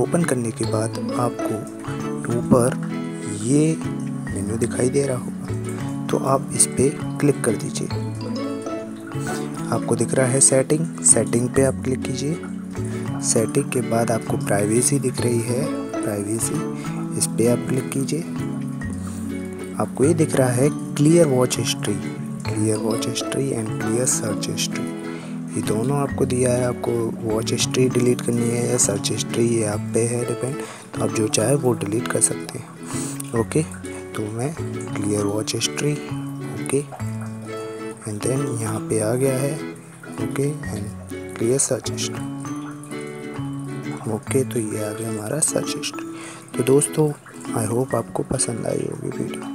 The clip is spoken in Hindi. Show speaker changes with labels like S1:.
S1: ओपन करने के बाद आपको ऊपर ये मेन्यू दिखाई दे रहा होगा, तो आप इस पर क्लिक कर दीजिए। आपको दिख रहा है सेटिंग पे आप क्लिक कीजिए। सेटिंग के बाद आपको प्राइवेसी दिख रही है, प्राइवेसी, इस पे आप क्लिक कीजिए। आपको ये दिख रहा है clear watch history and clear search history, ये दोनों आपको दिया है। आपको वॉच हिस्ट्री डिलीट करनी है या सर्च हिस्ट्री, ये आप पे है डिपेंड, तो आप जो चाहे वो डिलीट कर सकते हैं। ओके, तो मैं clear watch history, okay, and then यहाँ पे आ गया है, okay, and clear search history, okay, तो ये आ गया हमारा सर्च हिस्ट्री। तो दोस्तों, आई होप आपको पसंद आई होगी वीडियो।